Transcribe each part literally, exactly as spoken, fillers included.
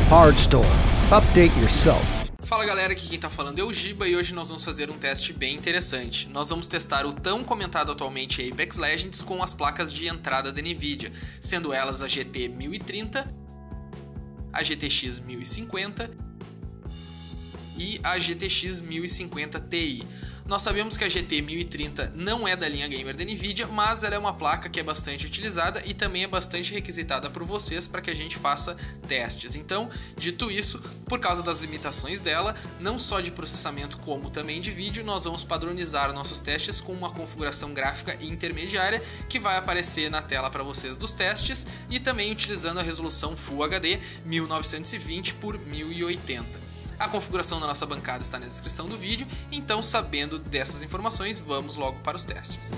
Hard Store. Update yourself. Fala galera, aqui quem tá falando é o Giba e hoje nós vamos fazer um teste bem interessante. Nós vamos testar o tão comentado atualmente Apex Legends com as placas de entrada da Nvidia, sendo elas a G T mil e trinta, a G T X mil e cinquenta e a G T X mil e cinquenta Ti. Nós sabemos que a G T mil e trinta não é da linha gamer da Nvidia, mas ela é uma placa que é bastante utilizada e também é bastante requisitada por vocês para que a gente faça testes. Então, dito isso, por causa das limitações dela, não só de processamento como também de vídeo, nós vamos padronizar nossos testes com uma configuração gráfica intermediária que vai aparecer na tela para vocês dos testes e também utilizando a resolução Full H D mil novecentos e vinte por mil e oitenta. A configuração da nossa bancada está na descrição do vídeo, então sabendo dessas informações, vamos logo para os testes.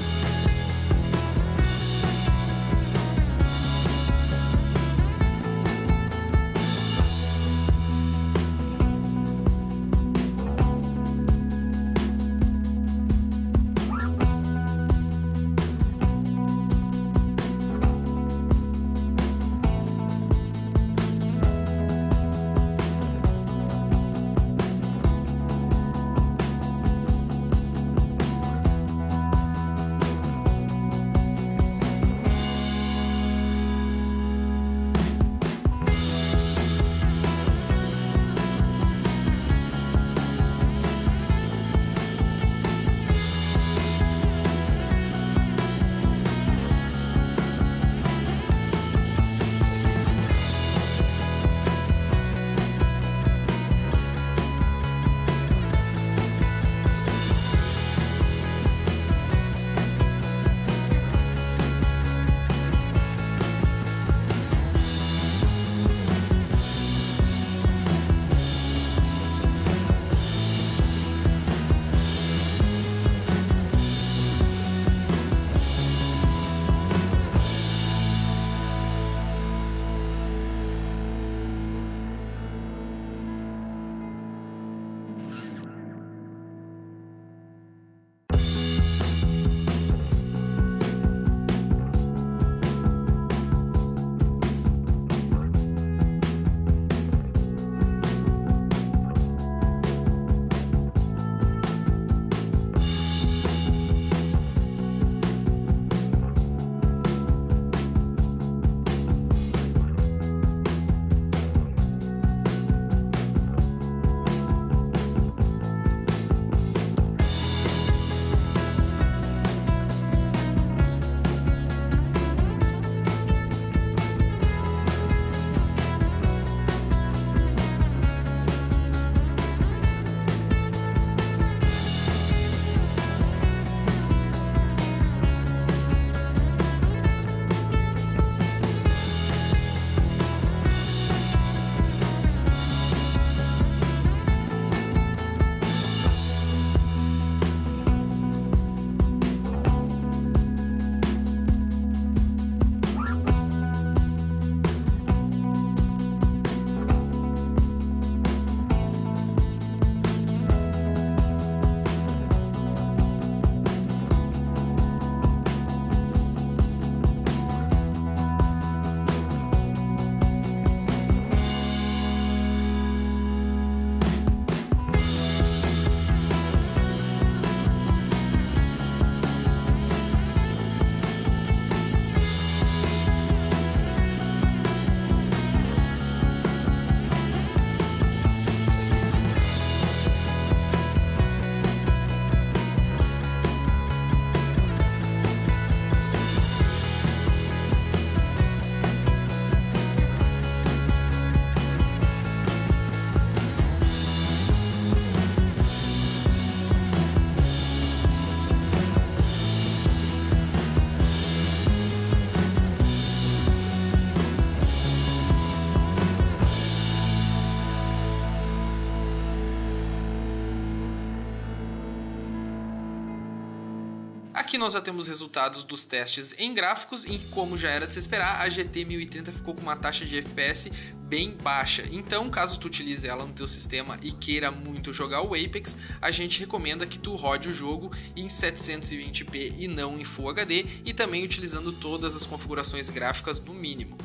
Aqui nós já temos resultados dos testes em gráficos e, como já era de se esperar, a G T mil e trinta ficou com uma taxa de F P S bem baixa. Então, caso tu utilize ela no teu sistema e queira muito jogar o Apex, a gente recomenda que tu rode o jogo em setecentos e vinte p e não em Full H D, e também utilizando todas as configurações gráficas no mínimo.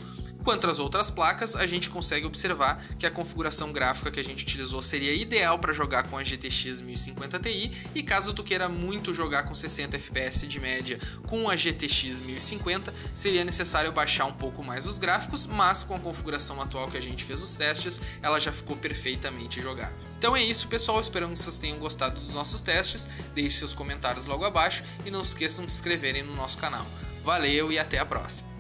Quanto às outras placas, a gente consegue observar que a configuração gráfica que a gente utilizou seria ideal para jogar com a G T X mil e cinquenta Ti, e caso tu queira muito jogar com sessenta F P S de média com a G T X mil e cinquenta, seria necessário baixar um pouco mais os gráficos, mas com a configuração atual que a gente fez os testes, ela já ficou perfeitamente jogável. Então é isso, pessoal, esperamos que vocês tenham gostado dos nossos testes, deixem seus comentários logo abaixo e não esqueçam de se inscreverem no nosso canal. Valeu e até a próxima!